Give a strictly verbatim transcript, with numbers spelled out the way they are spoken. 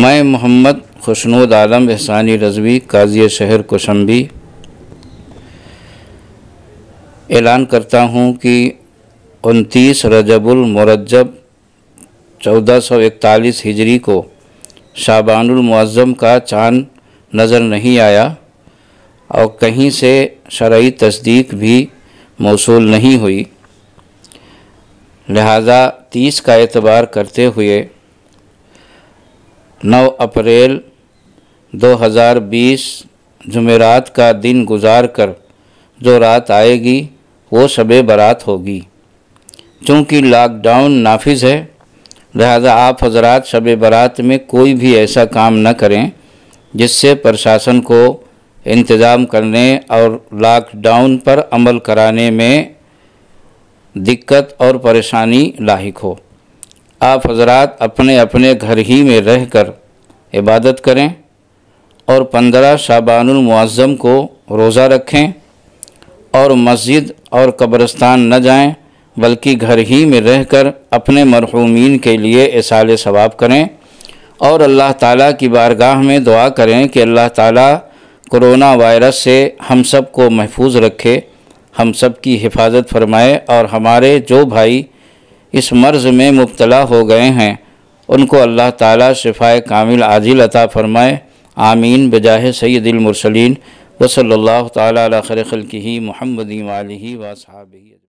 मैं मोहम्मद खुशनूद आलम एहसानी रज़वी काज़ी शहर कौशाम्बी ऐलान करता हूँ कि उनतीस रजबुल मुरज्जब चौदह सौ इकतालीस हिजरी को शाबानुल मुअज़्ज़म का चाँद नज़र नहीं आया और कहीं से शरई तस्दीक भी मौसूल नहीं हुई। लिहाजा तीस का एतबार करते हुए नौ अप्रैल दो हज़ार बीस जुमेरात का दिन गुजार कर जो रात आएगी वो शबे बारात होगी। चूँकि लॉकडाउन नाफिज है, लिहाजा आप हजरात शबे बारात में कोई भी ऐसा काम न करें जिससे प्रशासन को इंतज़ाम करने और लॉकडाउन पर अमल कराने में दिक्कत और परेशानी लाहिक हो। आप हजरात अपने अपने घर ही में रहकर इबादत करें और पंद्रह शाबानुल मुअज़्ज़म को रोज़ा रखें और मस्जिद और कब्रिस्तान न जाएं, बल्कि घर ही में रहकर अपने मरहूमीन के लिए इसाल सवाब करें और अल्लाह ताला की बारगाह में दुआ करें कि अल्लाह ताला कोरोना वायरस से हम सब को महफूज रखे, हम सब की हिफाजत फरमाए और हमारे जो भाई इस मर्ज़ में मुब्तला हो गए हैं उनको अल्लाह ताला शिफ़ाए कामिल आजिल अता फ़रमाए। आमीन बिजाह सय्यदिल मुरसलीन व सल्लल्लाहु ताला अला खैरि खल्क़िही मुहम्मदिन व आलिही व अस्हाबिही।